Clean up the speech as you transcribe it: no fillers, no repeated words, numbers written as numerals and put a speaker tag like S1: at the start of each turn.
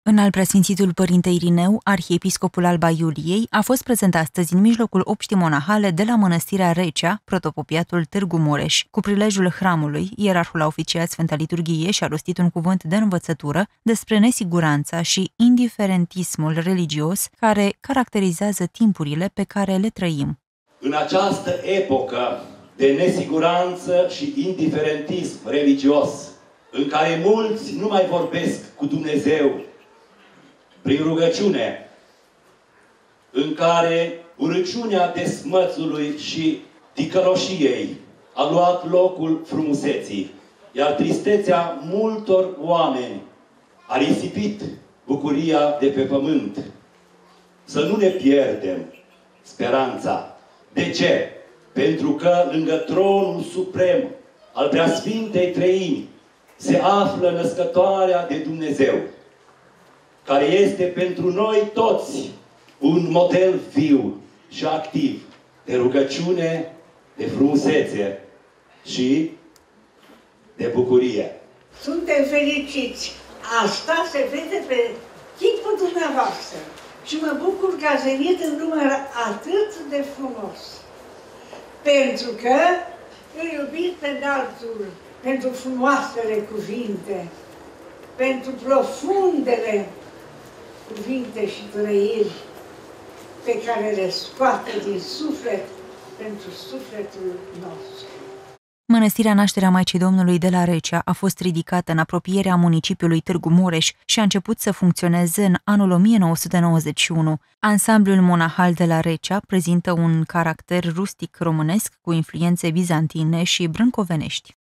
S1: Înalt preasfințitul Părinte Irineu, arhiepiscopul Alba Iuliei, a fost prezent astăzi în mijlocul obștii monahale de la Mănăstirea Recea, protopopiatul Târgu Mureș. Cu prilejul hramului, ierarhul a oficiat Sfânta Liturghie și a rostit un cuvânt de învățătură despre nesiguranța și indiferentismul religios care caracterizează timpurile pe care le trăim.
S2: În această epocă de nesiguranță și indiferentism religios, în care mulți nu mai vorbesc cu Dumnezeu prin rugăciune, în care urăciunea desmățului și ticăloșiei a luat locul frumuseții, iar tristețea multor oameni a risipit bucuria de pe pământ. Să nu ne pierdem speranța. De ce? Pentru că lângă tronul suprem al Preasfintei Treimi se află Născătoarea de Dumnezeu, care este pentru noi toți un model viu și activ de rugăciune, de frumusețe și de bucurie.
S3: Suntem fericiți! Asta se vede pe chipul dumneavoastră. Și mă bucur că ați venit în număr atât de frumos. Pentru că îl iubit pe altul, pentru frumoasele cuvinte, pentru profundele cuvinte și trăiri pe care le scoate din suflet pentru sufletul nostru.
S1: Mănăstirea Nașterea Maicii Domnului de la Recea a fost ridicată în apropierea municipiului Târgu Mureș și a început să funcționeze în anul 1991. Ansamblul monahal de la Recea prezintă un caracter rustic românesc cu influențe bizantine și brâncovenești.